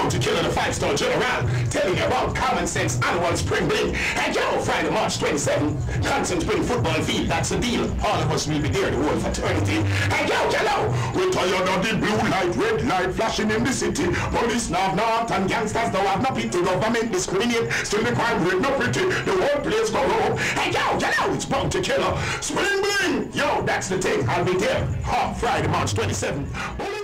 bound to kill the 5-star general, telling you about common sense annual spring bling. And yo, Friday, March 27, Constant Spring Football Field, that's the deal. All of us will be there, the whole fraternity. And yo, we're tired of the blue light, red light flashing in the city. Police not and gangsters don't have no pity. Government discriminate, still the crime rate no pretty. The whole place go low. And yo, it's bound to kill her. Spring bling, yo, that's the thing. I'll be there. Friday, March 27.